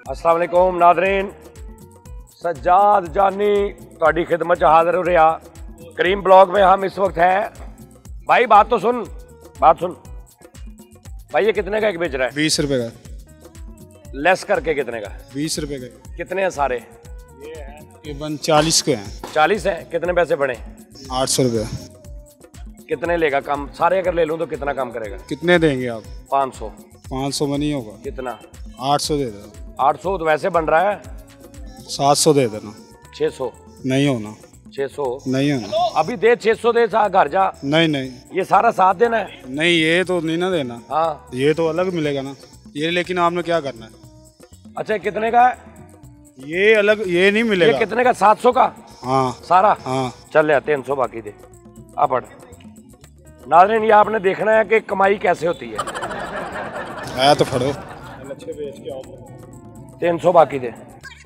अस्सलाम वालेकुम नादरीन, सज्जाद जानी ਤੁਹਾਡੀ खिदमत च हाजिर हो रहा। करीम ब्लॉग में हम इस वक्त हैं। भाई बात तो सुन, बात सुन भाई, ये कितने का एक बेच रहा है? 20 रुपए का। लेस करके कितने का? 20 रुपए का। कितने हैं सारे? ये बन 40 के हैं। 40 है। कितने पैसे बने? 800 रुपये। कितने लेगा कम? सारे अगर ले लूँ तो कितना कम करेगा? कितने देंगे आप? 500। 500 में नहीं होगा। कितना? 800 दे देना। 800 तो वैसे बन रहा है। 700 दे देना। 600 नहीं होना। 600 नहीं होना। अभी दे 600 दे, घर जा। नहीं नहीं, ये सारा साथ देना है? नहीं ये तो नहीं ना देना। हाँ ये तो अलग मिलेगा ना ये, लेकिन आपने क्या करना है? अच्छा कितने का है ये? अलग ये नहीं मिलेगा। ये कितने का? 700 का हाँ सारा? हाँ। चल यार 300 बाकी दे। आ पढ़। नाज़रीन ये आपने देखना है कि कमाई कैसे होती है। आया तो फड़ो। 300 बाकी दे।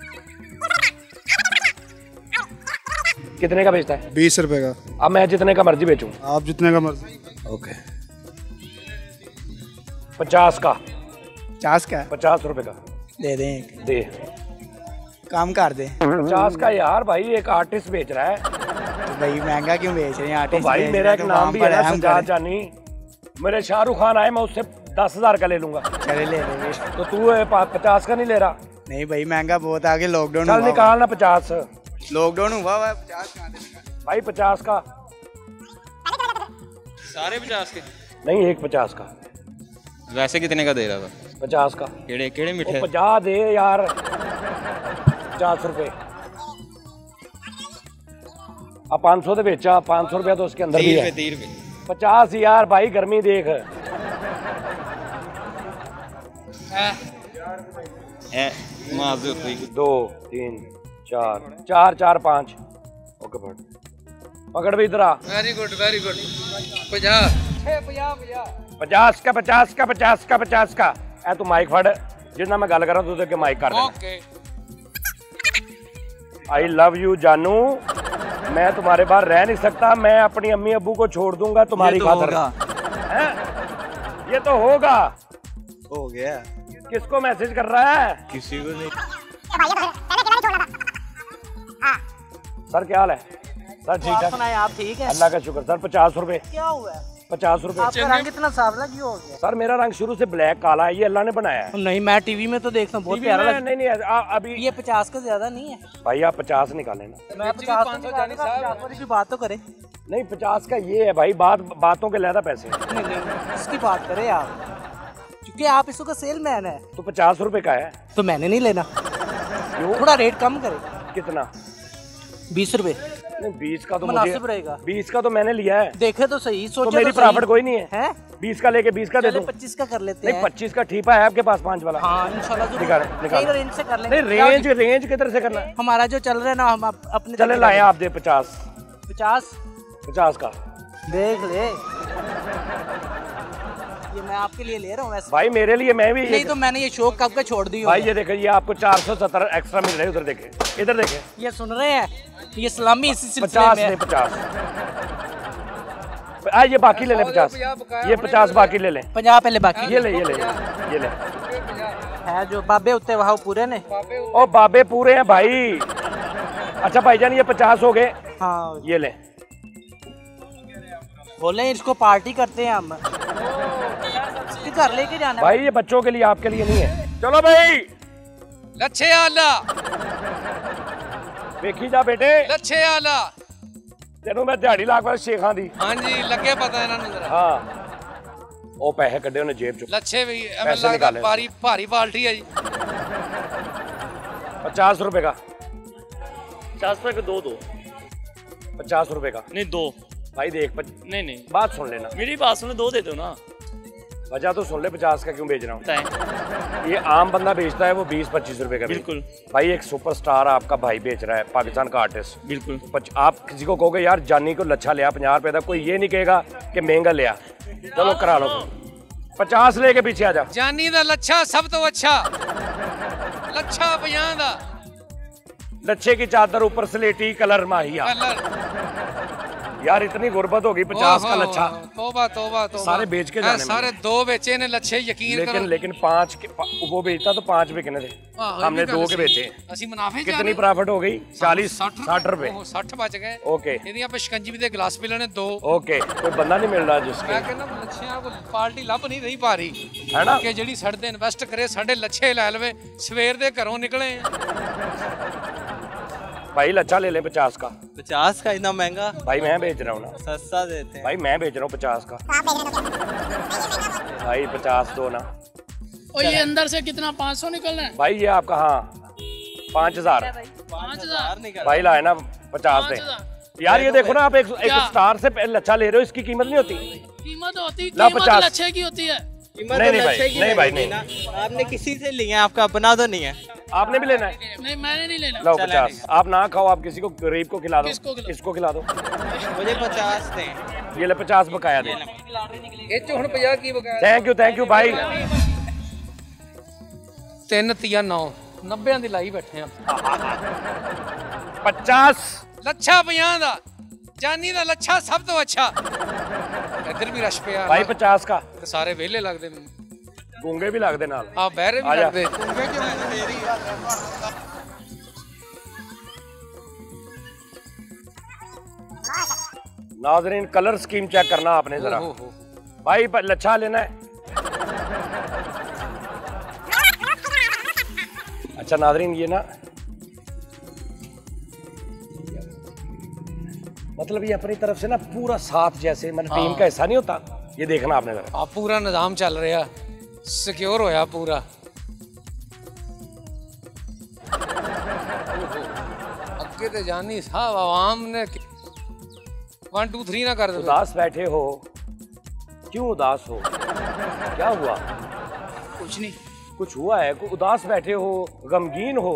कितने का बेचता है? 20 रुपए का। अब मैं जितने का मर्जी बेचूं। आप जितने का मर्जी। ओके 50 का। 50 का? 50 रुपए का दे दें एक। दे। काम कर दे। 50 का यार भाई, एक आर्टिस्ट बेच रहा है तो भाई महंगा क्यों बेच रहे हैं? तो आर्टिस्ट भाई मेरा एक नाम भी है ना, सज्जाद जानी। मेरे शाहरुख खान आए, मैं उससे 10,000 का ले लूंगा। चले ले ले। तो तू 50 का नहीं ले रहा? नहीं भाई महंगा बहुत आगे, लॉकडाउन चल निकाल ना 50। लॉकडाउन हुआ हुआ 50 कहाँ देगा भाई? 50 का सारे 50 के नहीं, एक 50 का। वैसे कितने का दे रहा था? 50 का। केड़े केड़े मिठे? 50 दे यार। 50 रुपए। अब 500 तो बेचा, 500 रुपया तो उसके अंदर भी है। 30 रुपए। 50 यार भाई, गर्मी देख। माजूर हुई। 2 3 4 4 5। ओके पकड़ भी इधर आ। Very good very good. 50 50 का 50 का 50 का 50 का। ऐ तू माइक फड़, जिन्ना मैं गल करा तू के माइक कर देना। ओके। आई लव यू जानू, मैं तुम्हारे बाहर रह नहीं सकता। मैं अपनी अम्मी अब्बू को छोड़ दूंगा तुम्हारी खातिर। ये तो होगा। हो गया। किसको मैसेज कर रहा है? किसी को नहीं। सर क्या हाल है? सर ठीक ठाक। आप ठीक है? अल्लाह का शुक्र। सर 50 रुपए। क्या हुआ है? 50 रुपए। आपका रंग इतना सावला क्यों हो गया? सर मेरा रंग शुरू से ब्लैक काला है, ये अल्लाह ने बनाया है। नहीं मैं टीवी में तो देखता हूँ बहुत प्यारा लगता नहीं नहीं अभी है। ये 50 का ज्यादा नहीं है भाई, आप 50 निकाले ना। मैं 50 वाली की बात तो करे। नहीं 50 का ये है भाई, बातों के लहदा पैसे। नहीं नहीं इसकी बात करें आप, क्योंकि आप इसका सेल मैन है। तो 50 रुपए का है तो मैंने नहीं लेना। क्यों? थोड़ा रेट कम करे। कितना? 20 रुपए। नहीं 20 का तो मुनासिब रहेगा। 20 का तो मैंने लिया है। देखे तो सही, सोचो तो मेरी तो प्रॉफिट कोई नहीं है। हैं? 20 का लेके 20 का दे चले दूं। 25 का कर लेते नहीं हैं। 25 का ठीपा है आपके पास 5 वाला? हाँ इंशाल्लाह जरूर। निकाल रेंज से कर लेंगे। नहीं रेंज किधर से करना है? हमारा जो चल रहा है ना, हम अपने चले लाए आप दे 50 50 का। देख ले, ये मैं आपके लिए ले रहा हूँ वैसे। भाई मेरे लिए मैं भी नहीं तो मैंने ये शौक कब का छोड़ दी भाई। ये देखे, ये आपको 470 एक्स्ट्रा मिल रहे हैं। उधर देखे, इधर देखे। ये सुन रहे हैं, ये सलामी इसी सिलसिले 50 में है। नहीं 50। ये बाकी ले लें 50। ये 50 बाकी ले लें। 50 पहले बाकी। ये ले है जो बाबे उत्ते वहाँ पूरे ने। ओ बाबे पूरे हैं भाई। अच्छा भाईजान ये 50 हो गए। हाँ ये ले। बोले इसको पार्टी करते हैं हम। घर लेके जाना भाई ये बच्चों के लिए, आपके लिए नहीं है। चलो भाई लच्छे आला। देखी जा बेटे, लच्छे आला। तेनों मैं दिहाड़ी ला के शेखां दी। हाँ जी लगे पता इन्हां नूं जरा। हाँ ओ पैसे कड्डे उन्हें जेब चो। लच्छे भी पैसे लगदा निकाले। भारी पार्टी है जी। 50 रुपए का। 50 रुपए का दो 50 रुपए का नहीं दो भाई देख नहीं बात सुन लेना मेरी बात सुनो, दो दे दो ना। वजह तो सुन ले 50 का क्यों बेच रहा हूँ। बताएं। ये आम बंदा बेचता है वो 20-25 रुपए का। बिल्कुल भाई एक सुपरस्टार आपका भाई बेच रहा है, पाकिस्तान का आर्टिस्ट। बिल्कुल। आप किसी को कहोगे यार जानी को लच्छा लिया 50 रुपए का, कोई ये नहीं कहेगा कि महंगा लिया। चलो करा लो 50 लेके पीछे आ जा। जानी दा लच्छा सब तो अच्छा। लच्छा 50 दा। लच्छे की चादर ऊपर स्लेटी कलर माहिया। यार इतनी गुर्बत होगी 50 का लच्छा। तौबा तौबा तौबा, सारे बेच के जाने सारे 2 बेचे ने लच्छे, यकीन करो। लेकिन 5 वो बेचता तो 5 बिकने थे, हमने 2 के बेचे। ਅਸੀਂ ਮੁਨਾਫੇ कितनी प्रॉफिट हो गई? 40 60 रुपए। 60 बच गए। ओके, ਇਹਦੀ ਆਪਾਂ ਸ਼ਿਕੰਜੀ ਦੇ ਗਲਾਸ ਪੀ ਲੈਣੇ 2। ओके, कोई बंदा नहीं मिल रहा जिसके, ਮੈਂ ਕਹਿੰਦਾ ਲੱਛਿਆਂ ਕੋ ਪਾਰਟੀ ਲੱਭ ਨਹੀਂ ਰਹੀ ਭਾਰੀ है ना? ਕਿ ਜਿਹੜੀ ਸਾਡੇ ਤੇ ਇਨਵੈਸਟ ਕਰੇ, ਸਾਡੇ ਲੱਛੇ ਲੈ ਲਵੇ। ਸਵੇਰ ਦੇ ਘਰੋਂ ਨਿਕਲੇ भाई लच्छा ले ले 50 का। 50 का इतना महंगा? भाई मैं बेच रहा हूँ ना, सस्ता देते हैं भाई मैं बेच रहा हूँ 50 का। भाई 50 दो ना। और ये अंदर से कितना 500 निकलना है? भाई ये आपका हाँ 5000 5000 भाई लाए ना 50 दे। यार ये देखो ना, आप एक स्टार से लच्छा ले रहे हो, इसकी कीमत नहीं होती। कीमत होती, ला कीमत 50 लच्छे की होती है। नहीं भाई, नहीं भाई, नहीं। आपने किसी से लिया है, आपका अपना तो नहीं है? आपने भी लेना है? नहीं मैंने नहीं लेना। लो 50। आप ना खाओ, आप किसी को गरीब को खिला दो, किसको खिला दो। मुझे 50 दें। ये ले 50 बकाया दे। ਇਹ ਚ ਹੁਣ 50 ਕੀ ਬਕਾਇਆ? थैंक यू भाई। 3 3 9 90 ਦੀ ਲਾਈ ਬੈਠੇ ਆ। 50 ਲੱਛਾ 50 ਦਾ, ਜਾਨੀ ਦਾ ਲੱਛਾ ਸਭ ਤੋਂ ਅੱਛਾ। ਇੱਧਰ ਵੀ ਰਸ਼ ਪਿਆ भाई 50 का। ਤੇ ਸਾਰੇ ਵਿਹਲੇ ਲੱਗਦੇ ਮੈਨੂੰ। गूंगे भी लगते नाल। ਆ ਬਹਿਰੇ ਵੀ ਆ ਜਾ। ਲੱਗਦੇ। नाज़रीन कलर स्कीम चेक करना आपने जरा। भाई लच्छा लेना है? अच्छा नाज़रीन ये ना, मतलब ये अपनी तरफ से ना पूरा साथ, जैसे मतलब टीम का हिस्सा नहीं होता, ये देखना आपने जरा। ਆ ਪੂਰਾ ਨਿਜ਼ਾਮ ਚੱਲ ਰਿਹਾ, ਸਿਕਿਉਰ ਹੋਇਆ ਪੂਰਾ। ਅੱਗੇ ਤੇ ਜਾਨੀ ਸਾਹਿਬ ਆਵਾਮ ਨੇ 1 2 3 ना कर दो। उदास बैठे हो, क्यों उदास हो? क्या हुआ? कुछ नहीं। कुछ हुआ है? उदास बैठे हो, गमगीन हो,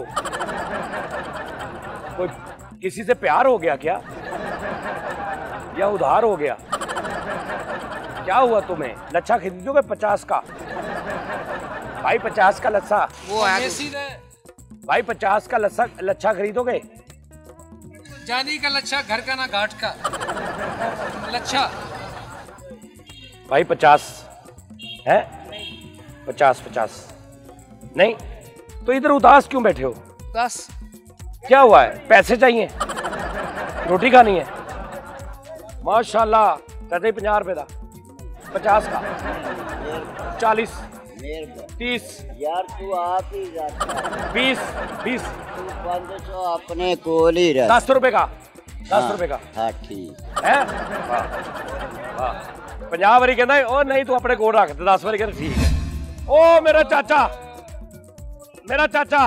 कोई किसी से प्यार हो गया क्या, या उधार हो गया? क्या हुआ तुम्हें? लच्छा खरीदोगे 50 का? भाई 50 का लच्छा, वो मेसी ने भाई 50 का लच्छा खरीदोगे? जानी का लच्छा, घर का ना घाट का लच्छा। भाई 50 है? 50 नहीं तो इधर उदास क्यों बैठे हो? 10 क्या हुआ है? पैसे चाहिए? रोटी खानी है? माशाल्लाह कहते 50 रुपए का, 50 का, 40 30 यार तू आप ही जाता 20 तू 500 अपने कोल ही रख। 10 रुपए का, 10 रुपए का हाँ ठीक है। वाह वाह, 50 वारी कहना ओ नहीं तू अपने कोल रख, 10 वारी कहना ठीक है। ओ मेरा चाचा, मेरा चाचा,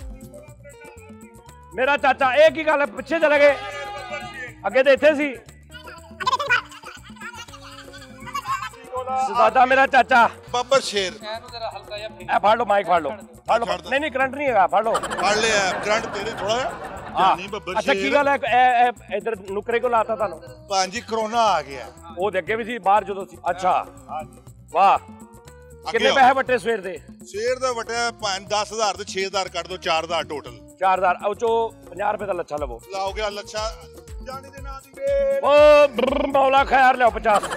मेरा चाचा, एक ही गल पिछे चले गए, अगे तो इतने सी दादा मेरा चाचा। ਬੱਬਰ ਸ਼ੇਰ ए फाड़ लो माइक, फाड़ लो, फाड़ लो। नहीं नहीं करंट नहीं है, फाड़ लो। ਫੜ ਲਿਆ ਕਰੰਟ ਤੇਰੇ ਥੋੜਾ हाँ ਨਹੀਂ ਬੱਬਰ अच्छा की ਸ਼ੇਰ गल है इधर नुकरे को लाता था ਭਾਂਜੀ ਕਰੋਨਾ ਆ ਗਿਆ वो तो अगे भी सी बाहर जो सी। अच्छा वाह, कितने पैसे वटे सवेर दे? ਸ਼ੇਰ ਦਾ ਵਟਿਆ 10000 ਤੇ 6000 ਕੱਢ ਦੋ 4000 ਟੋਟਲ 4000 ਉਹ ਚੋ 50 ਰੁਪਏ ਦਾ ਲੱਛਾ ਲਵੋ। ਲਾਓ ਗਿਆ ਲੱਛਾ ਜਾਨੀ ਦੇ ਨਾਂ ਦੀ ओ मौला खैर लियो 50।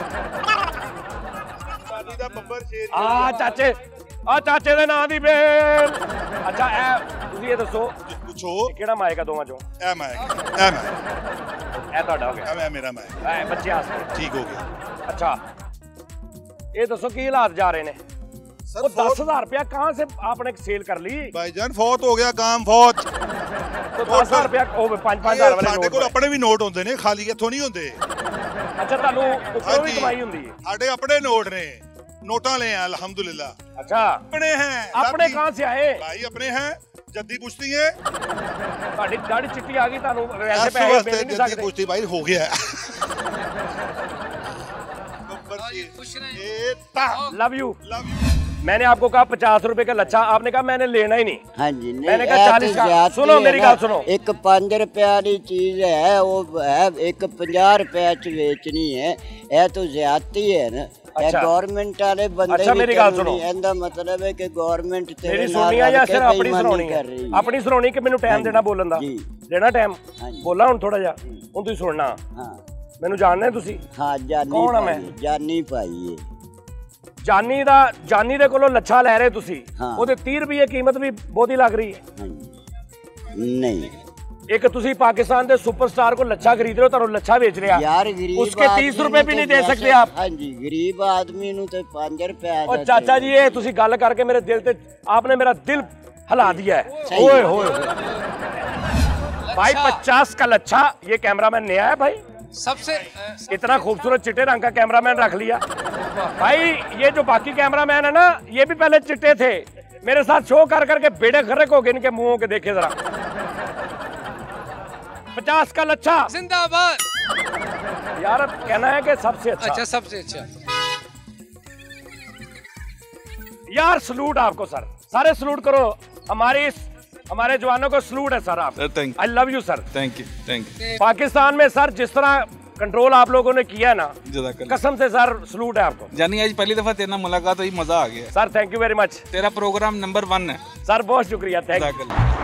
ਜਾਨੀ ਦਾ ਬੱਬਰ ਸ਼ੇਰ ਆ ਚਾਚੇ ਦੇ ਨਾਂ ਦੀ ਬੇਲ। ਅੱਛਾ ਤੁਸੀਂ ਇਹ ਦੱਸੋ ਪੁੱਛੋ ਕਿਹੜਾ ਮਾਏਗਾ ਦੋਵਾਂ ਚੋਂ? ਐ ਮੈਂ ਇਹ ਤੁਹਾਡਾ ਹੋ ਗਿਆ, ਐ ਮੇਰਾ ਮੈਂ ਇਹ ਬੱਚੇ ਆਸਤੇ ਠੀਕ ਹੋ ਗਿਆ। अच्छा ये दसो की हालात जा रहे ने? सर, वो 10,000 रुपया कहाँ से आपने सेल कर ली? ਭਾਈਜਾਨ ਫੌਤ ਹੋ ਗਿਆ ਕੰਮ ਫੌਤ। तो 10,000 रुपया 5,000 वाले ਸਾਡੇ ਕੋਲ ਆਪਣੇ ਵੀ ਨੋਟ ਹੁੰਦੇ ਨੇ, ਖਾਲੀ ਕਿੱਥੋਂ ਨਹੀਂ ਹੁੰਦੇ। अच्छा ਤੁਹਾਨੂੰ ਉੱਪਰੋਂ ਵੀ ਕਮਾਈ ਹੁੰਦੀ ਹੈ? ਸਾਡੇ ਆਪਣੇ ਨੋਟ ਨੇ, ਨੋਟਾਂ ले हैं अल्हम्दुलिल्लाह। अच्छा अपने हैं अपने कहाँ से आए? भाई अपने हैं, जद्दी पुश्ती है। ਤੁਹਾਡੀ ਦਾੜੀ ਚਿੱਟੀ ਆ ਗਈ, ਤੁਹਾਨੂੰ ਵੈਸੇ ऐसे ਪੈਸੇ वास्ते ਮਿਲ नहीं जद्दी सकते। पुश्ती भाई हो गया है। खुश रहे। ये ता लव यू। Love you. मैंने आपको कहा 50 रुपए का लच्छा, आपने कहा मैंने लेना ही नहीं। हाँ जी नहीं मैंने कहा ये 40 तो का। ज्यादती सुनो है मेरी ना। गल सुनो। एक 5 रुपए वाली चीज है, वो है एक 50 रुपए च बेचनी है, ये तो ज्यादती है ना। अच्छा। गवर्नमेंट वाले बंदे अच्छा, मेरी गल सुनो। ਇਹਦਾ मतलब है कि गवर्नमेंट मेरी सुननी है या सिर्फ अपनी सुनानी है? अपनी सुनानी कि मैंने टाइम देना बोलन दा? जी। देना टाइम? हाँ जी। बोला हुन थोड़ा जा, हुन तुसीं सुनना। हाँ मैनू जानना है तुसी? हाँ जानी कौन है भाई, मैं? जानी भाई है। जानी दे कोलों लच्छा लै रहे तुसी, हाँ। ओदे 30 रुपये कीमत भी बहुत ही लग रही है। हाँ जी। नहीं एक तुसी पाकिस्तान के सुपरस्टार को लच्छा खरीद रहे हो, तारो लच्छा बेच रहे हो यार, गरीब उसके 30 रुपए भी नहीं दे सकते आप। हाँ जी, गरीब आदमी नू तो 5 रुपए। और चाचा जी ये तुसी गल करके मेरे दिल पे आपने मेरा दिल हिला दिया है। सही ओए है। होए भाई 50 का लच्छा, ये कैमरामैन नया है भाई, सबसे इतना खूबसूरत चिट्टे रंग का कैमरामैन रख लिया भाई। ये जो बाकी कैमरामैन है ना, ये भी पहले चिट्टे थे, मेरे साथ शो कर करके बेड़े खर्रक हो गए इनके मुंहों के, देखे जरा। 50 का लच्छा जिंदाबाद। यार, अब कहना है कि सबसे अच्छा, सबसे अच्छा यार, सलूट आपको सर, सारे सलूट करो, हमारे जवानों को सलूट है सर। आप I love you sir. Thank you. Pakistan में सर जिस तरह कंट्रोल आप लोगों ने किया ना, कसम से सर सलूट है आपको। जानी आज पहली दफा तेरे मुलाकात हुई, मजा आ गया sir. Thank you very much. तेरा प्रोग्राम नंबर 1 है सर, बहुत शुक्रिया, थैंक यू।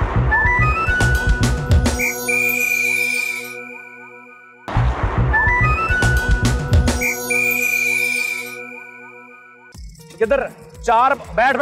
किधर? 4 बैठ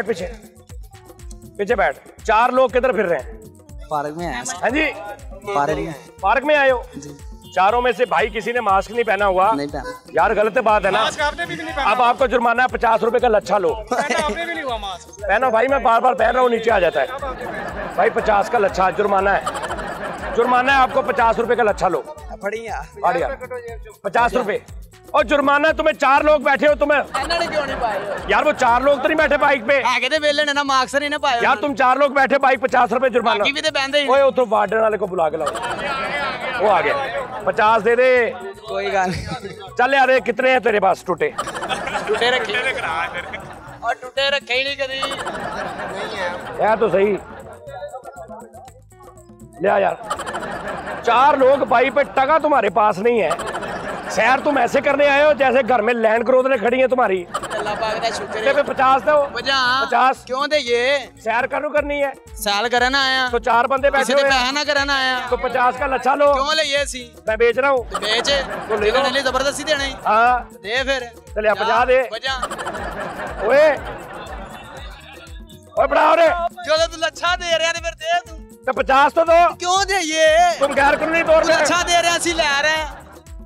पीछे बैठ। 4 लोग किधर फिर रहे हैं? पार्क में आया। हाँ जी, पार्क में आए हो? चारों में से भाई किसी ने मास्क नहीं पहना हुआ? नहीं पहना। यार गलत बात है ना। आपने भी नहीं पहना। अब आपको जुर्माना है 50 रुपए का लच्छा लो। आपने भी नहीं हुआ मास्क। पहना भाई, मैं बार बार पहन रहा हूँ, नीचे आ जाता है भाई। 50 का लच्छा जुर्माना है आपको। 50 रुपए का लच्छा लो। बढ़िया 50 रुपए और जुर्माना। तुम्हें 4 लोग बैठे हो, तुम्हें क्यों नहीं पाए यार वो 4 लोग तो नहीं बैठे बाइक पे ना, मार्क्स नहीं ना पाए यार। तुम 4 लोग बैठे बाइक, 50 रुपए जुर्माना। भी तो बहनदे ओए उतो वार्डन वाले को बुला के लाओ, वो आ गया। 50 दे दे। कोई गल नहीं। चल यार, कितने हैं तेरे पास टूटे? टूटे रखे और टूटे रखे ही नहीं कभी। यार तो सही ले यार। 4 लोग बाइक पे, टका तुम्हारे पास नहीं है। सैर तुम ऐसे करने आए हो जैसे घर में लैंड क्रूजर खड़ी है तुम्हारी। अल्लाह पाक दा शुक्र है। 50 दो। 50 क्यों दे ये? सैर करनी है, साल करना आया तो 4 बंदे बैठे हुए हैं, ना करना आया तो 50 का लच्छा लो। क्यों ले ये सी? मैं बेच रहा हूँ, बेच तो ले लो। ले जबरदस्ती देना ही। हाँ दे फिर। चलिए 50 दे। ओए बढ़ाओ रे। जो तू लच्छा दे रहा है फिर दे तू। तो 50 तो दो। क्यों दे ये? तुम गैर कानूनी तौर पे लच्छा दे रहे सी, ले रहे हैं।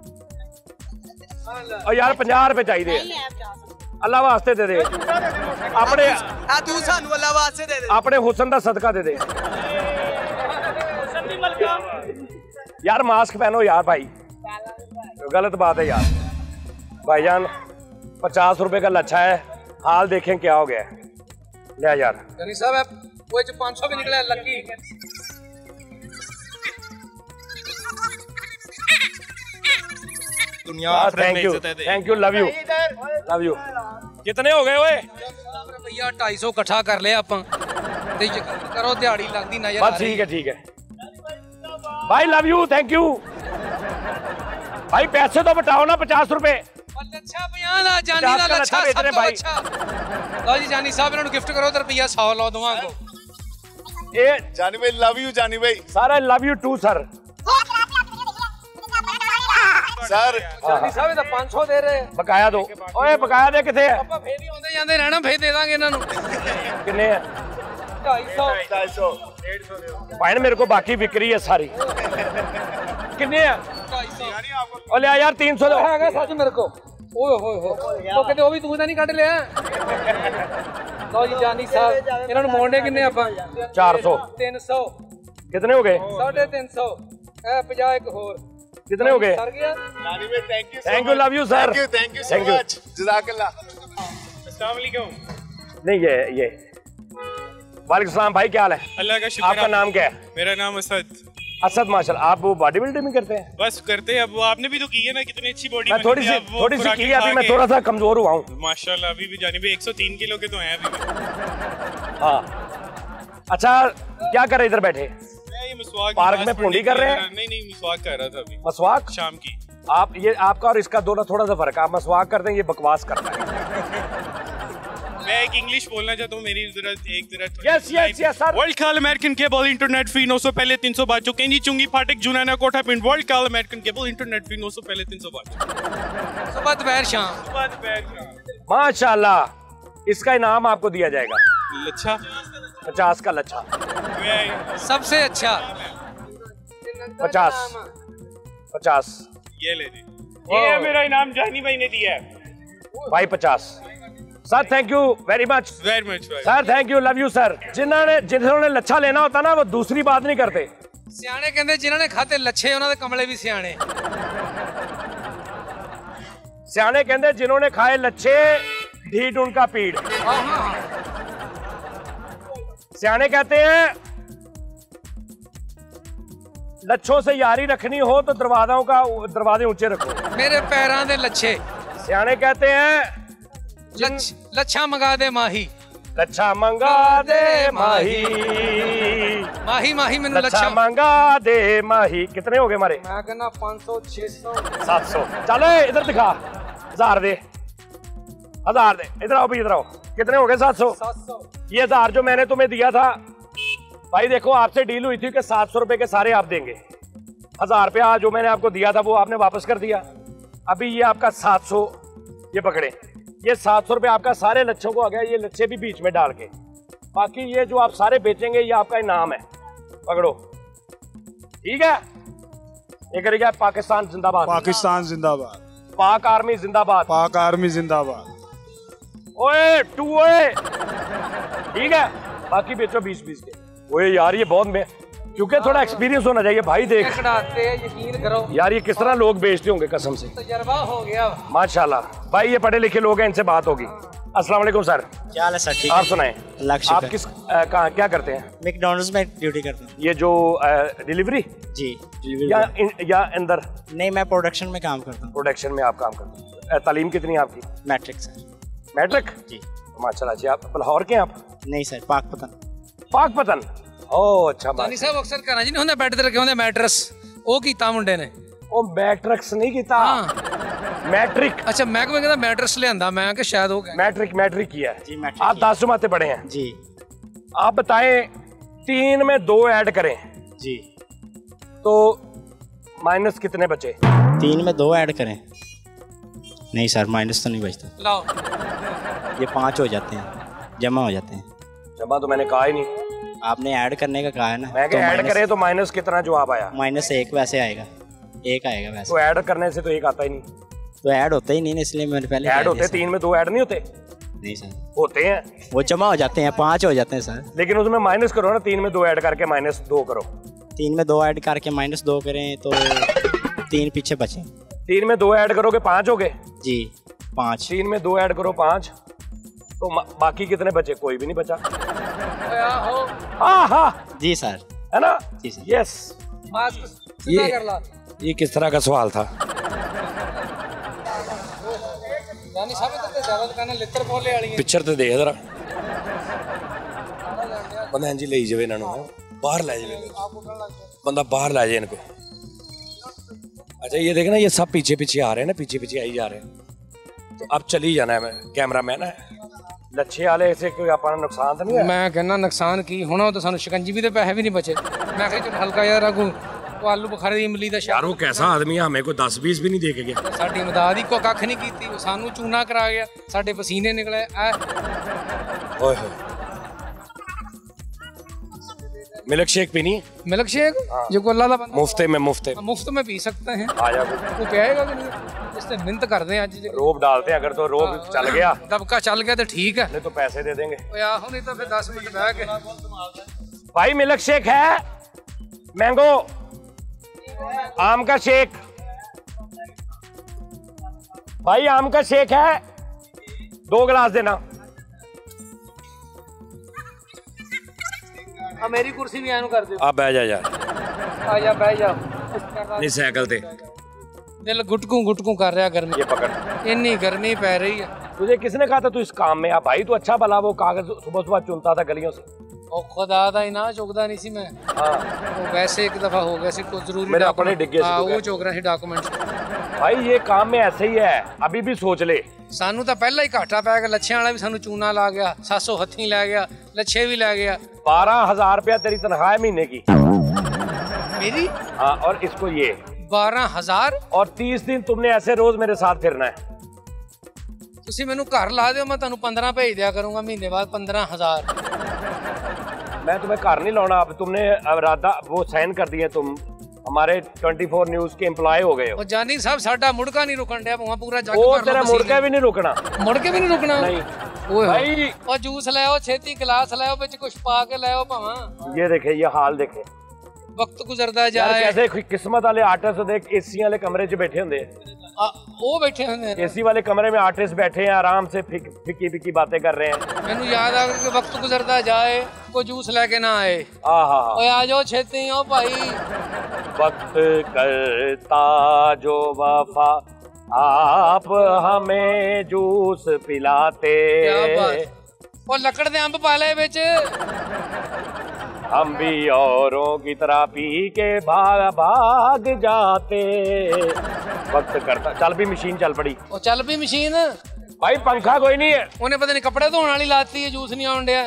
और यार 50 रुपए चाहिए, अल्लाह वास्ते दे दे। अपने तू सानू अल्लाह वास्ते दे दे। अपने हुस्न दा सदका दे दे। यार मास्क पहनो यार भाई, गलत बात है यार। भाईजान 50 रुपए का लच्छा है, हाल देखें क्या हो गया। ले यार साहब, वो जो 500 भी निकला lucky. Thank you, love you. कितने हो गए ओए? भैया 250 इकट्ठा कर लिया अपन ते यकीन करो दिहाड़ी लगदी नजर आ बस रही। ठीक है भाई, लव यू, थैंक यू भाई। पैसे तो बताओ ना, 50 रुपए। अच्छा बयान दा जानी दा लच्छा सब तो अच्छा। लो जी जानी साहब, इन्होंने गिफ्ट करो तो रुपया 100 लो दूंगा को। ए जानी भाई, लव यू जानी भाई। Sir love you too sir. Sir Jani साहब ये 500 दे रहे हैं। बकाया दो। ओए बकाया दे किथे है? ਆਪਾਂ ਫੇਰ ਹੀ ਆਉਂਦੇ ਜਾਂਦੇ ਰਹਿਣਾ, ਫੇਰ ਦੇ ਦਾਂਗੇ ਇਹਨਾਂ ਨੂੰ। किन्ने है? 250 भाई मेरे को बाकी बिक्री है सारी। किन्ने है? 250 ओ ले यार 300 दो। ਹੈਗਾ ਸੱਚ ਮੇਰੇ ਕੋ। ਓਏ ਹੋਏ ਹੋਏ, ਉਹ ਕਿਤੇ ਉਹ ਵੀ ਤੂੰ ਤਾਂ ਨਹੀਂ ਕੱਢ ਲਿਆ। ਲਓ ਜੀ ਜਾਨੀ ਸਾਹਿਬ, ਇਹਨਾਂ ਨੂੰ ਮੋੜਨੇ ਕਿੰਨੇ ਆਪਾਂ? 400। 300 कितने हो गए? 350 ਇਹ 50 ਇੱਕ ਹੋਰ। कितने हो गए? सर गया। जानी भाई, thank you, love you sir. Thank you so much, जज़ाकल्लाह। अस्सलाम वालेकुम। नहीं ये वालेकुम सलाम भाई, क्या हाल है? अल्लाह का शुक्र। आपका नाम क्या है? मेरा नाम असद। असद, माशाल्लाह। आप वो बॉडी बिल्डिंग करते हैं? बस करते हैं, अब वो आपने भी तो की है ना, कितनी अच्छी बॉडी। मैं थोड़ी सी की है, अभी मैं थोड़ा सा कमजोर हुआ हूँ माशाल्लाह। अभी भी जानी भाई 103 किलो के तो हैं अभी भी। हाँ अच्छा, क्या कर रहे इधर बैठे? मैं ये मसवाक पार्क में पूंडी कर रहे हैं? नहीं मसवाक कर रहा था अभी। मसवाक शाम की। आप ये आपका और इसका दोनों थोड़ा सा फर्क है। आप मसवाक करते हैं, ये बकवास करता है। मैं एक इंग्लिश बोलना चाहता हूँ, मेरी जरा Yes, yes, yes, sir. World call American cable internet free 900 पहले 300 बाद चुकेंगी चुंगी फाटक जुनाना कोठा पिंड world call American cable internet free 900 पहले 300 बाद सुबह दोपहर शाम। माशाल्लाह, इसका इनाम आपको दिया जाएगा लच्छा 50 का लच्छा। सबसे अच्छा 50 ये ले जी, ये मेरा इनाम जानी भाई ने दिया है भाई 50। Sir thank you very much sir, thank you, love you sir. जिन्होंने लच्छा लेना होता ना वो दूसरी बात नहीं करते। सियाने कहते जिन्होंने खाते लच्छे ਉਹਨਾਂ ਦੇ कमले भी सियाने। सियाने कहते जिन्होंने खाए लच्छे ढीठ उनका पीड़। सियाने कहते हैं लच्छों से यारी रखनी हो तो दरवाजे ऊंचे रखो। मेरे पैरां दे लच्छे। सियाने कहते हैं लच्छा मंगा दे माही, लच्छा मंगा दे माही, माही माही मैनू लच्छा मंगा दे माही। कितने हो गए हमारे? मैं कहना 500 600 700। चलो इधर दिखा, 1000 दे, 1000 दे। इधर आओ भाई, इधर आओ। कितने हो गए? 700। ये 1000 जो मैंने तुम्हें दिया था भाई, देखो आपसे डील हुई थी कि 700 रुपए के सारे आप देंगे। 1000 रुपया जो मैंने आपको दिया था वो आपने वापस कर दिया। अभी ये आपका 700, ये पकड़े, ये 700 रुपये आपका सारे लच्छों को आ गया। ये लच्छे भी बीच में डाल के, बाकी ये जो आप सारे बेचेंगे ये आपका इनाम है। पकड़ो, ठीक है। ये करेगा पाकिस्तान जिंदाबाद, पाकिस्तान जिंदाबाद, पाक आर्मी जिंदाबाद, पाक आर्मी जिंदाबाद। ओए टू ओए, ठीक है। बाकी बेचो 20-20 के। ओए यार ये बहुत में, क्योंकि थोड़ा एक्सपीरियंस होना चाहिए भाई। देख यकीन करो यार ये किस तरह लोग बेचते होंगे, कसम से तजर्बा हो गया माशाल्लाह। भाई ये पढ़े लिखे लोग हैं, इनसे बात होगी। अस्सलाम वालेकुम सर। क्या हाल है सर? ठीक। आप सुनाएं, आप है। किस कहाँ क्या करते हैं? मैकडॉनल्ड्स में ड्यूटी करता हूँ। ये जो डिलीवरी जी या अंदर? नहीं, मैं प्रोडक्शन में काम करता हूँ। प्रोडक्शन में आप काम करते हैं। तालीम कितनी है आपकी? Matric sir. मैट्रिक जी माशाल्लाह। जी आप लाहौर के हैं आप? नहीं सर, पाकपतन। पाकपतन, ओह अच्छा। दानी साहब अक्सर कहना जी नहीं होंगे बेड ते रखे होंगे मैट्रेस, वो कीता मुंडे ने। ओ मैट्रिक्स नहीं कीता, मैट्रिक। अच्छा मैं कहता मैट्रेस लियांदा, मैं कि शायद हो गया। मैट्रिक किया है जी। मैट्रिक आप 10 जमाते पढ़े हैं जी। आप बताएं 3 में 2 ऐड करें जी तो माइनस कितने बचे? 3 में 2 ऐड करें? नहीं सर, माइनस तो नहीं बचता। लाओ, ये 5 हो जाते हैं, जमा हो जाते हैं। जमा तो मैंने कहा ही नहीं, आपने ऐड करने का कहा है ना। मैं तो ऐड करें तो माइनस कितना जवाब आया? -1 वैसे आएगा, 1 आएगा वैसे। तो ऐड करने से तो 1 आता ही नहीं। तो ऐड होता ही नहीं, इसलिए मैंने पहले ऐड होते 3 में 2 ऐड नहीं होते? नहीं सर, होते हैं, वो जमा हो जाते हैं, 5 हो जाते हैं सर। लेकिन उसमें माइनस करो ना, 3 में 2 ऐड करके -2 करो। 3 में 2 ऐड करके -2 करें तो 3 पीछे बचे। 3 में 2 ऐड करोगे 5 हो गए जी, 5। 3 में 2 ऐड करो 5, तो बाकी कितने बचे? कोई भी नहीं बचा। हाँ जी सर, है ना? जी सर। यस। ये किस तरह का सवाल था? पिक्चर तो देख जरा, बंदा इंज ले जावे इन्हां नूं, बाहर ले जावे, बंदा बाहर ले जाए इनको। अच्छा ये देखना, ये सब पीछे पीछे आ रहे हैं ना, पीछे पीछे आई जा रहे हैं। तो अब चली जाना है, मैं कैमरा मैन है। लच्छे वाले से कोई अपना नुकसान तो नहीं है? मैं कहना नुकसान की होना, तो सानू शिकंजी भी तो पैसे भी नहीं बचे। मैं कही चल हल्का यार आगू वो आलू बुखारे दी इमली दा यार वो कैसा आदमी है, हमें कोई 10-20 भी नहीं दे के गया। साडी मदद ही को कख नहीं कीती, वो सानू चूना करा गया, साडे पसीने निकले। ओए होए, मिल्क शेक पीनी? मिल्क शेक जो को अल्लाह दा बंदा मुफ्त में पी सकते हैं। आ जा, वो पियाएगा कि नहीं? इससे मिन्नत करते हैं आज। रोब डालते हैं, अगर तो रोब चल गया, दबका चल गया तो ठीक है, नहीं तो पैसे दे देंगे। नहीं तो फिर 10 मिनट बैठ के। भाई मिल्क शेक है, मैंगो, आम का शेक। भाई आम का शेक है, 2 गिलास देना। मेरी कुर्सी भी आनू कर दो। आप बैठ जा यार, आजा बैठ जा। नहीं साइकिल ते दिल गुटकू कर रहा गर्मी। ये पकड़, इतनी गर्मी पै रही है। तुझे किसने कहा था तू इस काम में आ? भाई तू अच्छा भला वो कागज सुबह सुबह चुनता था गलियों से। और खुदा दा ही ना चुकदा नहीं सी मैं। तो वैसे एक दफा हो गया सी, कुछ जरूरी मेरे अपने डिग्गे से वो चुक रहा है डॉक्यूमेंट। भाई ये काम में ऐसे ही है, अभी भी सोच ले, सानू तो पहला ही घाटा पै गया, लच्छे वाला भी सानू चूना ला गया, 700 हथी लै गया, लच्छे भी लै गया। 12,000 रुपया तेरी तनख्वाह है महीने की मेरी? हाँ, और इसको ये 12,000 और 30 दिन तुमने ऐसे रोज मेरे साथ फिरना है। तुसी मैनू घर ला दो, मैं तुहानू 15 भेज दिया करूंगा महीने बाद 15,000। मैं तुम्हें घर नहीं लाना। अब तुमने इरादा वो साइन कर दिए, तुम हमारे 24 न्यूज के एम्प्लॉय हो गए हो। जानी साहब साडा मुड़का नहीं रुकन दिया, वहां पूरा जग वो भर लो तेरा पसीने। मुड़का भी नहीं रुकना। मुड़के भी नहीं रुकना? नहीं ओए भाई, और जूस ले आओ, छेती गिलास ले आओ, विच कुछ पा के ले आओ भावा। ये देखे, ये हाल देखे, वक्त गुजरदा यार जाए। कैसे किस्मत वाले आर्टिस्ट देख, एसी वाले कमरे च बैठे होंगे, वो बैठे होंगे एसी वाले कमरे में आर्टिस्ट बैठे हैं, आराम से फिक्की फिक्की बातें कर रहे हैं। मैनू याद आ गया कि वक्त गुजरदा जाए, कोई जूस लेके ना आए। ओए आ जाओ छेती आओ भाई। वक्त करता जो वफा, आप हमें जूस पिलाते। क्या बात। और लकड़ दे अंब पा ले विच, हम भी औरों की तरह पी के भाग जाते। वक्त करता, चल भी मशीन चल पड़ी। और चल भी मशीन भाई, पंखा कोई नहीं है, उन्हें पता नहीं कपड़े धोने वाली लाती है, जूस नहीं आउंडिया।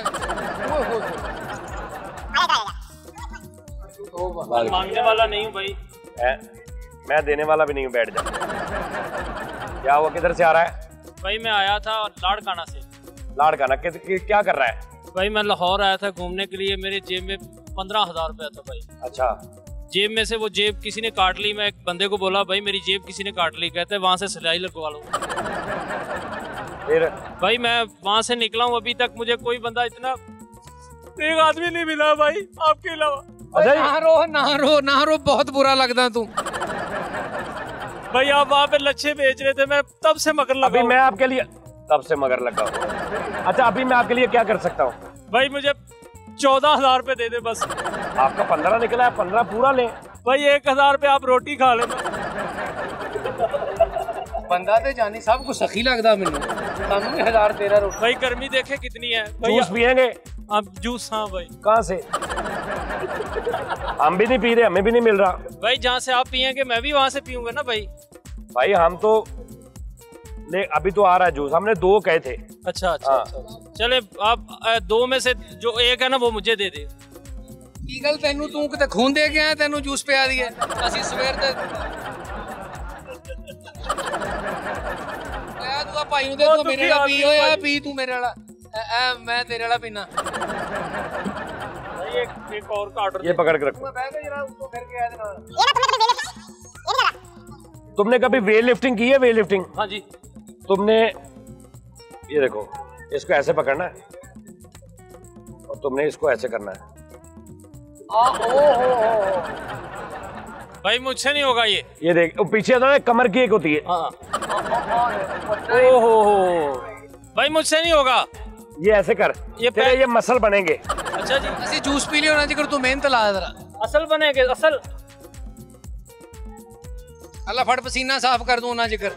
मांगने वाला नहीं हूँ भाई। मैं देने वाला भी नहीं हूँ, बैठ जा। क्या वो किधर से आ रहा है? भाई मैं आया था लाड़काना से। लाड़काना क्या कर रहा है? भाई मैं लाहौर आया था घूमने के लिए, मेरे जेब में 15,000 रुपया था भाई। अच्छा। जेब में से वो जेब किसी ने काट ली। मैं एक बंदे को बोला भाई मेरी जेब किसी ने काट ली, कहते हैं वहां से सिलाई लगवा लो। फिर भाई मैं वहां से निकला हूँ, अभी तक मुझे कोई बंदा इतना एक आदमी नहीं मिला भाई आपके अलावा। ना रो, बहुत बुरा लगता तू। भाई आप वहाँ पे लच्छे बेच रहे थे, मैं तब से मगर लगा। अभी मैं आपके लिए तब से मगर लगा। अच्छा, अभी मैं आपके लिए क्या कर सकता हूँ? भाई मुझे 14,000 रुपए दे दे बस। आपका 15 निकला है, 15 पूरा ले। भाई 1,000 रुपए आप रोटी खा लेना। बंदा ते जानी सब कुछ सखी लगता मैनू। 1000 13 रुपए। भाई गर्मी देखे कितनी है। जूस पियेंगे आप? जूस हाँ भाई। कहाँ से? हम भी नहीं पी रहे, हमें भी नहीं मिल रहा। भाई जहाँ से आप पियेंगे मैं भी वहाँ से पीऊंगा ना भाई। भाई हम तो अभी तो आ रहा है जूस, हमने 2 कहे थे। अच्छा अच्छा, हाँ। अच्छा। चले आप 2 में से जो एक है ना वो मुझे दे दे। की गल तेनू तू किते खून दे के आया, तेनू जूस पिया दिए। असि सवेर ते ले तू भाई दे, तू मेरे वाला पी। ओए पी तू मेरे वाला, मैं तेरे वाला पीना। भाई एक और का ऑर्डर ये पकड़ के रखो। मैं बैठ के जरा उसको फिर के आया ना। तुमने कभी वेट लिफ्टिंग की है? Weightlifting? हाँ जी। तुमने ये देखो, इसको ऐसे पकड़ना है और तुमने इसको ऐसे करना है। भाई मुझसे नहीं होगा ये। ये देख, पीछे था ना कमर की एक होती है। हाँ। ओहो भाई मुझसे नहीं होगा। ये ऐसे कर, ये मसल बनेंगे। अच्छा जी। असि जूस पी लियो ना जिकर तू मेहनत ला जरा। असल बनेंगे असल। अल्लाह फट पसीना साफ कर दूं ना जिकर।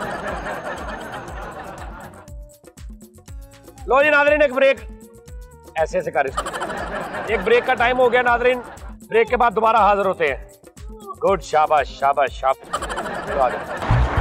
लो जी नाज़रीन, एक ब्रेक। ऐसे ऐसे कर इसको। एक ब्रेक का टाइम हो गया नाज़रीन, ब्रेक के बाद दोबारा हाजिर होते हैं। गुड, शाबाश शाबाश शाबाश। चलो आ जाओ।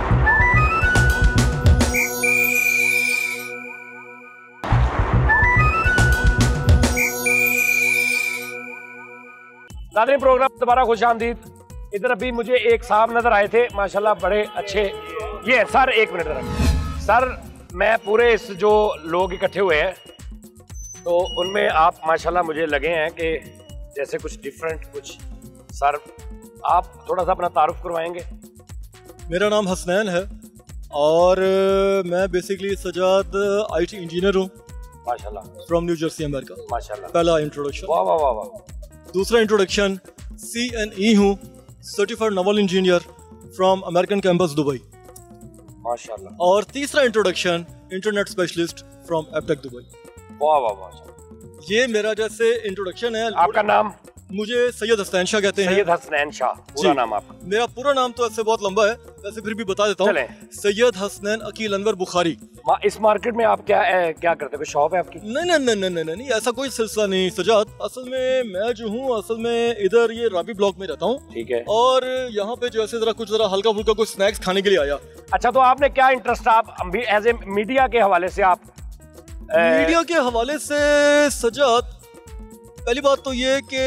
नाज़रीन, प्रोग्राम दोबारा खुशामदीद। इधर अभी मुझे एक साहब नजर आए थे, माशाल्लाह बड़े अच्छे। ये सर, एक मिनट सर, मैं पूरे इस जो लोग इकट्ठे हुए हैं तो उनमें आप माशाल्लाह मुझे लगे हैं कि जैसे कुछ डिफरेंट कुछ। सर आप थोड़ा सा अपना तारुफ करवाएंगे? मेरा नाम हसनैन है और मैं बेसिकली सजाद IT इंजीनियर हूँ माशाल्लाह, फ्रॉम न्यू जर्सी अमेरिका। माशाल्लाह, पहला इंट्रोडक्शन। वाह वाह वाह वाह। दूसरा इंट्रोडक्शन CNE हूँ, certified naval engineer from American campus Dubai. माशाल्लाह। और तीसरा introduction internet specialist from Aptech Dubai. वाह वाह वाह। ये मेरा जैसे इंट्रोडक्शन है। आपका नाम? मुझे सैयद हसनैन शाह कहते हैं। सैयद हसनैन शाह पूरा नाम आपका? मेरा पूरा नाम तो ऐसे बहुत लंबा है, वैसे फिर भी बता देता हूँ। सैयद हसनैन अकील अनवर बुखारी। इस मार्केट में आप क्या करते हो? शॉप है आपकी? नहीं, ऐसा कोई सिलसिला नहीं सजाद। असल में मैं जो हूँ इधर ये राबी ब्लॉक में रहता हूँ। ठीक है। और यहाँ पे जो ऐसे जरा हल्का फुल्का कुछ स्नैक्स खाने के लिए आया। अच्छा, तो आपने क्या इंटरेस्ट, आप एज ए मीडिया के हवाले से आप मीडिया के हवाले से सजाद, पहली बात तो ये कि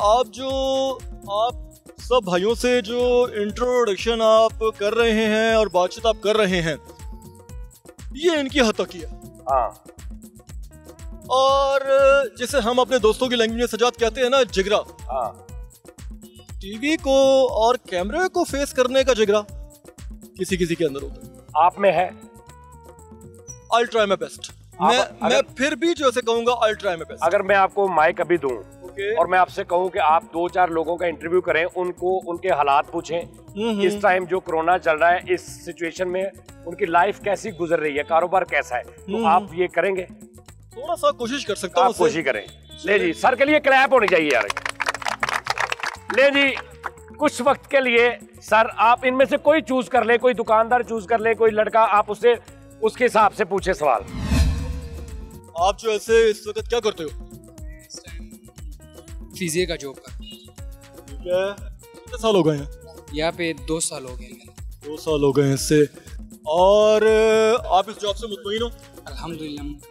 आप सब भाइयों से जो इंट्रोडक्शन आप कर रहे हैं और बातचीत आप कर रहे हैं, ये इनकी हद तक ही है। हाँ। और जिसे हम अपने दोस्तों की लैंग्वेज में सजाद कहते हैं ना, जिगरा। हाँ। टीवी को और कैमरे को फेस करने का जिगरा किसी के अंदर होता है। आप में है? I'll try my best। मैं फिर भी जो ऐसे कहूंगा I'll try my best। अगर मैं आपको माइक अभी दूं और मैं आपसे कहूं कि आप 2-4 लोगों का इंटरव्यू करें, उनको उनके हालात पूछें, इस टाइम जो कोरोना चल रहा है, इस सिचुएशन में उनकी लाइफ कैसी गुजर रही है, कारोबार कैसा है, तो आप ये करेंगे? थोड़ा सा कोशिश कर सकता हूं। आप कोशिश करें। ले जी, सर के लिए क्लैप होनी चाहिए यार। ले जी, कुछ वक्त के लिए सर आप इनमें से कोई चूज कर ले, कोई दुकानदार चूज कर ले, कोई लड़का, आप उससे उसके हिसाब से पूछे सवाल। आप जो ऐसे इस वक्त क्या करते हो? फिजिए का जॉब कर। ठीक है। कितने साल हो गए हैं यहाँ पे? 2 साल हो गए। 2 साल हो गए इससे। और आप इस जॉब से मुतमईन हो? अल्हम्दुलिल्लाह।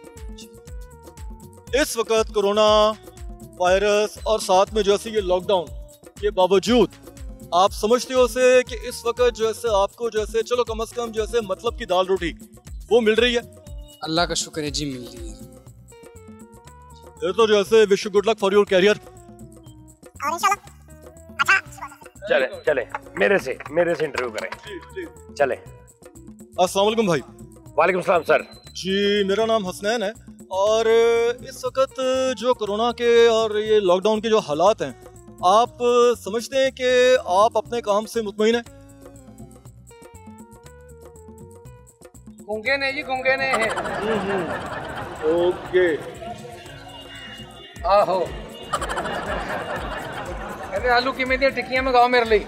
इस वक्त कोरोना वायरस और साथ में जैसे ये लॉकडाउन के बावजूद आप समझते हो से कि इस वक्त जैसे आपको जैसे चलो कम से कम जैसे मतलब की दाल रोटी वो मिल रही है? अल्लाह का शुक्र है जी, मिल रही है। फिर तो जैसे wish you good luck for your career. चले मेरे से इंटरव्यू करें। चले। अस्सलाम वालेकुम भाई। वालेकुम सलाम सर। जी, मेरा नाम हसनैन है और इस वक्त जो कोरोना के और ये लॉकडाउन के जो हालात हैं, आप समझते हैं कि आप अपने काम से मुतमईन हैं? गूंगे ने जी, गूंगे ने है। ओके। आहो, कहते आलू किमें दी टिक्कियां मंगाओ मेरे लिए।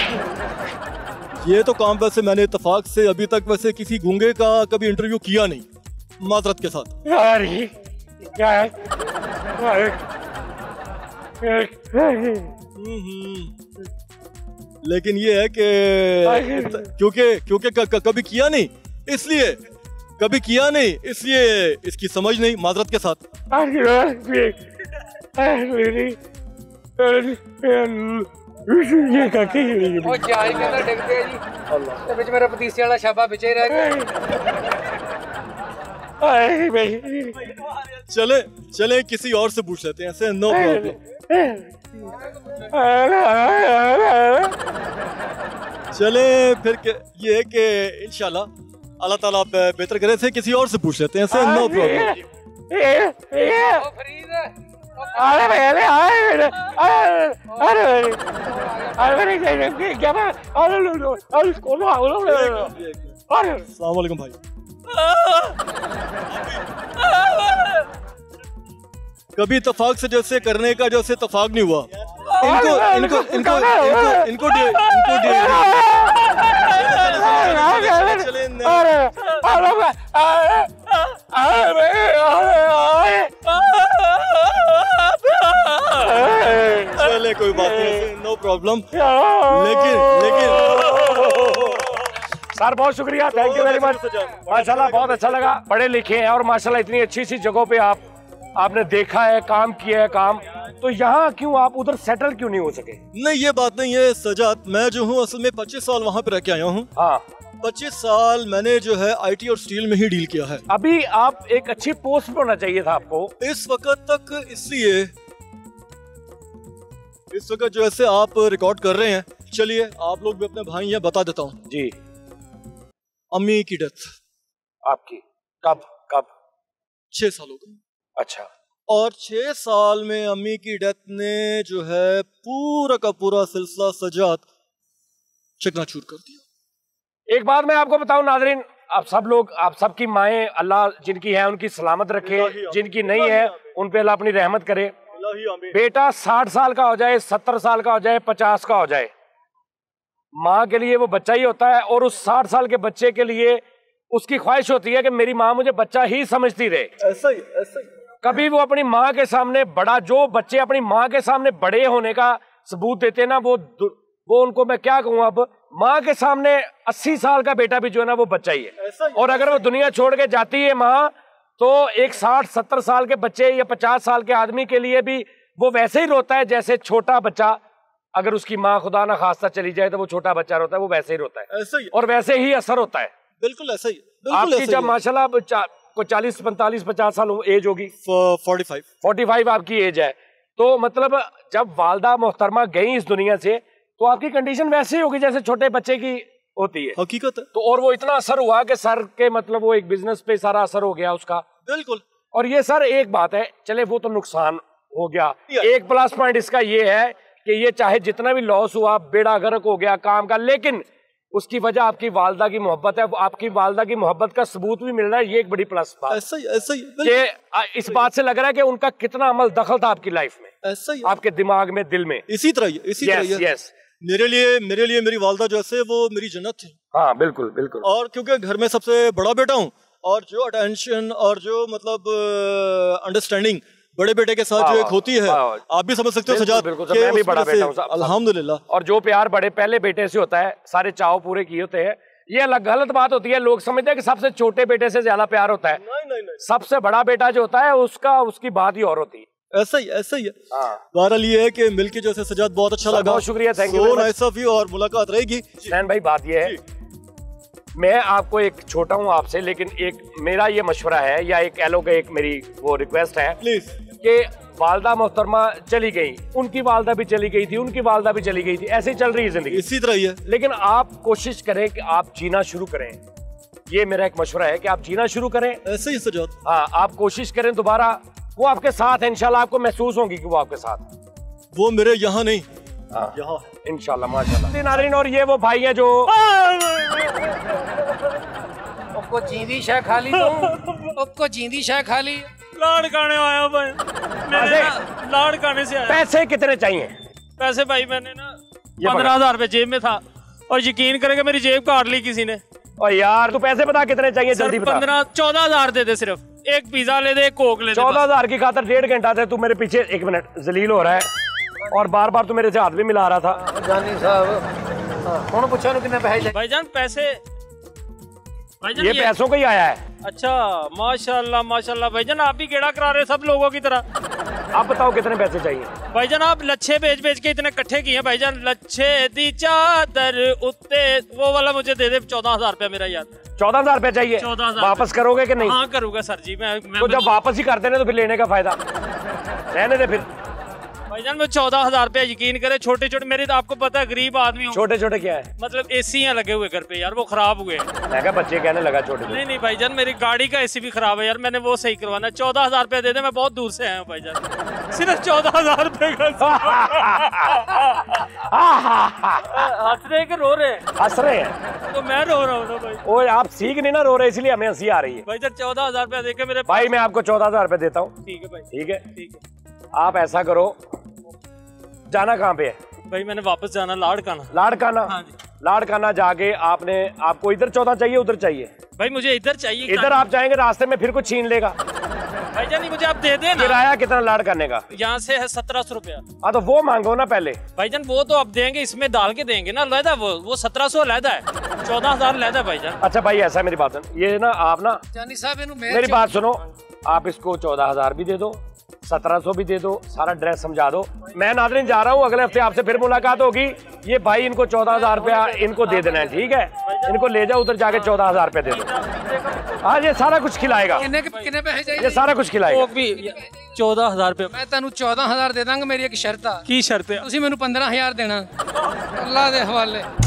ये तो काम वैसे मैंने इत्तेफाक से अभी तक वैसे किसी गूंगे का कभी इंटरव्यू किया नहीं, माजरत के साथ। यार क्या है? लेकिन ये है कि क्योंकि कभी किया नहीं, इसलिए कभी किया नहीं, इसलिए इसकी समझ नहीं, माजरत के साथ। ਉਹ ਜਾਈ ਕਹਿੰਦਾ ਡਿੱਗਦੇ ਆ ਜੀ ਤੇ ਵਿੱਚ ਮੇਰਾ ਪਤੀਸੇ ਵਾਲਾ ਛਾਪਾ ਵਿੱਚੇ ਹੀ ਰਹਿ ਗਿਆ। चले किसी और से पूछ लेते हैं, ऐसे नो प्रॉब्लम। चले फिर ये है कि इंशाल्लाह अल्लाह ताला बेहतर करे, से किसी और से पूछ लेते हैं, ऐसे नो प्रॉब्लम। अस्सलाम वालेकुम भाई। कभी इत्तेफाक से जैसे करने का जैसे इत्तेफाक नहीं हुआ। इनको चले कोई बात नहीं, नो प्रॉब्लम। लेकिन सर बहुत शुक्रिया, थैंक यू वेरी मच। माशाल्लाह बहुत अच्छा लगा, पढ़े लिखे हैं और माशाल्लाह इतनी अच्छी सी जगहों पे आपने देखा है, काम किया है काम, तो यहाँ क्यों आप उधर सेटल क्यों नहीं हो सके? नहीं, ये बात नहीं है सजाद, मैं जो हूँ असल में 25 साल वहाँ पे रह के आया हूँ। हाँ, 25 साल मैंने जो है IT और स्टील में ही डील किया है। अभी आप एक अच्छी पोस्ट पे होना चाहिए था आपको इस वक्त तक, इसलिए इस वक्त जो ऐसे आप रिकॉर्ड कर रहे हैं। चलिए आप लोग भी अपने भाई हैं, बता देता हूँ जी। अम्मी की डेथ आपकी कब? 6 साल हो गए। अच्छा। और 6 साल में अम्मी की डेथ ने जो है पूरा का पूरा सिलसिला सजाद चकनाचूर कर दिया। एक बात मैं आपको बताऊं नाजरीन, आप सब लोग, आप सबकी माएं अल्लाह जिनकी है उनकी सलामत रखे, जिनकी नहीं है उन पे अल्लाह अपनी रहमत करे। इलाही आमीन। बेटा 60 साल का हो जाए, 70 साल का हो जाए, 50 का हो जाए, माँ के लिए वो बच्चा ही होता है। और उस 60 साल के बच्चे के लिए उसकी ख्वाहिश होती है कि मेरी माँ मुझे बच्चा ही समझती रहे। ऐसा ही ऐसा ही। कभी वो अपनी माँ के सामने बड़ा, जो बच्चे अपनी माँ के सामने बड़े होने का सबूत देते हैं ना, वो उनको मैं क्या कहूँ, अब माँ के सामने 80 साल का बेटा भी जो है ना वो बच्चा ही है। और अगर वो दुनिया छोड़ के जाती है माँ, तो एक 60-70 साल के बच्चे या 50 साल के आदमी के लिए भी वो वैसे ही रोता है जैसे छोटा बच्चा, अगर उसकी माँ खुदा ना खास्ता चली जाए तो वो छोटा बच्चा रोता है, वो वैसे ही रोता है। ऐसा ही। और वैसे ही असर होता है। बिल्कुल ऐसा ही। आपकी जब माशाल्लाह को 40, 45, 50 साल एज होगी, 45 आपकी एज है, तो मतलब जब वालदा मोहतरमा गई इस दुनिया से, तो आपकी कंडीशन वैसे ही होगी जैसे छोटे बच्चे की होती है। हकीकत है। तो और वो इतना असर हुआ कि सर के मतलब वो एक बिजनेस पे सारा असर हो गया उसका। बिल्कुल। और ये सर एक बात है, चले वो तो नुकसान हो गया, एक प्लस पॉइंट इसका ये है कि ये चाहे जितना भी लॉस हुआ, बेड़ा गर्क हो गया काम का, लेकिन उसकी वजह आपकी वालदा की मोहब्बत है। आपकी वालदा की मोहब्बत का सबूत भी मिल रहा है, ये एक बड़ी प्लस बात। ऐसा ही ऐसा ही। कि इस बात से लग रहा है कि उनका कितना अमल दखल था आपकी लाइफ में, ऐसा ही, आपके दिमाग में, दिल में। इसी तरह इसी तरह। यस। मेरे लिए मेरी वालदा जो है वो मेरी जन्नत थी। हाँ बिल्कुल बिल्कुल। और क्योंकि घर में सबसे बड़ा बेटा हूँ, और जो अटेंशन और जो मतलब अंडरस्टैंडिंग बड़े बेटे के साथ जो एक होती है, आप भी समझ सकते हो सजाद, मैं भी बड़ा बेटा हूँ अल्हम्दुलिल्लाह। और जो प्यार बड़े पहले बेटे से होता है, सारे चाव पूरे किए होते हैं। ये अलग गलत बात होती है, लोग समझते हैं कि सबसे छोटे बेटे से ज्यादा प्यार होता है। नहीं। सबसे बड़ा बेटा जो होता है उसकी बात ही और होती है। ऐसा ही है। बहरहाल ये है कि मिलके जो है सजाद बहुत अच्छा लगा। बहुत शुक्रिया, thank you. So nice of you. और मुलाकात रहेगी। सैन भाई बात ये है, मैं आपको एक छोटा हूँ आपसे, लेकिन एक मेरा ये मशवरा है या एक कह लो कि एक मेरी वो रिक्वेस्ट है प्लीज, कि वालदा मोहतरमा चली गई, उनकी वालदा भी चली गई थी, उनकी वालदा भी चली गई थी, ऐसे ही चल रही है जिंदगी, इसी तरह ही है। लेकिन आप कोशिश करें कि आप जीना शुरू करें। ये मेरा एक मशवरा है कि आप जीना शुरू करें। ऐसे ही सजाद। हाँ, आप कोशिश करें दोबारा, वो आपके साथ है इंशाल्लाह, आपको महसूस होगी कि वो आपके साथ। वो मेरे यहाँ नहीं, हाँ यहाँ इंशाल्लाह माशाल्लाह। नारिन और ये वो भाई है जो को जींदी शाह खाली को जींदी शाह खाली लाड़ खाने आया भाई, मैंने लाड़ खाने से आया। पैसे कितने चाहिए? पैसे भाई मैंने ना 15,000 रुपए जेब में था, और यकीन करेंगे मेरी जेब काट ली किसी ने। और यार तू पैसे बता कितने चाहिए, जल्दी बता। 14,000 दे दे, सिर्फ एक पिज्जा ले दे, एक कोक ले दे। 14,000 की खातर 1.5 घंटा से तू मेरे पीछे, 1 मिनट, जलील हो रहा है और बार बार तू मेरे से हाथ भी मिला रहा था। जानी साहब कौन पूछा कितने पैसे? भाईजान पैसे, ये पैसों का ही आया है। अच्छा माशाल्लाह माशाल्लाह। भाईजान आप भी गेड़ा करा रहे सब लोगों की तरह। आप बताओ कितने पैसे चाहिए? भाईजान आप लच्छे बेच के इतने इकट्ठे किए हैं भाईजान। लच्छे दी चादर उत्ते, वो वाला मुझे दे दे 14,000 रुपया मेरा यार। 14,000 रुपया चाहिए? 14,000 वापस करोगे कि नहीं? हाँ करूँगा सर जी। मैं तो जब वापस ही कर देने तो फिर लेने का फायदा रहने दे। फिर भाईजान मैं 14,000 रुपया, यकीन करे, छोटे छोटे, मेरे तो आपको पता है गरीब आदमी हूँ। छोटे छोटे क्या है? मतलब एसी लगे हुए घर पे यार, वो खराब हुए। मैं क्या बच्चे कहने लगा छोटे? नहीं भाईजान, मेरी गाड़ी का एसी भी खराब है यार, मैंने वो सही करवाना। 14,000 रुपया दे दे, मैं बहुत दूर से आया हूँ भाईजान। सिर्फ 14,000 रुपये का। हंस रहे कि रो रहे? हंस रहे हैं। तो मैं रो रहा हूँ ना भाई। ओए आप सीख नहीं ना रहो रहे, इसलिए हमें हंसी आ रही है। भाईजान 14,000 रुपया देके मेरे भाई, मैं आपको 14,000 रुपये देता हूँ। ठीक है भाई। ठीक है आप ऐसा करो, जाना कहाँ पे है? भाई मैंने वापस जाना लाड़काना। लाड़काना? हाँ जी। लाड़काना जाके आपको इधर 14 चाहिए, उधर चाहिए? भाई मुझे इधर चाहिए। इधर आप जाएंगे रास्ते में फिर कुछ छीन लेगा। भाईजान मुझे आप दे देना। किराया कितना लाड़काने का? यहाँ से है 1700 रुपया। हाँ तो वो मांगो ना पहले। भाईजान वो तो अब देंगे, इसमें डाल के देंगे ना, अलहदा वो 1700 अलहदा है, 14,000 अलहदा भाईजान। अच्छा भाई ऐसा मेरी बात सुन, ये ना आप ना जानी साहब मेरी बात सुनो, आप इसको 14,000 भी दे दो, 1700 भी दे दो, सारा ड्रेस समझा दो। मैं नाज़रीन जा रहा हूँ, अगले हफ्ते आपसे फिर मुलाकात होगी। ये भाई इनको 14,000 रुपया इनको दे देना है, ठीक है? इनको ले जाओ उधर जाके 14,000 रुपया दे दो। हाँ ये सारा कुछ खिलाएगा, कितने पैसे चाहिए? ये सारा कुछ खिलाएगा। 14,000 रुपया। मैं तेन 14,000 दे दांगा, मेरी एक शर्त आ। की शर्त है? तुसी मैनू 15,000 देना, अल्लाह दे हवाले।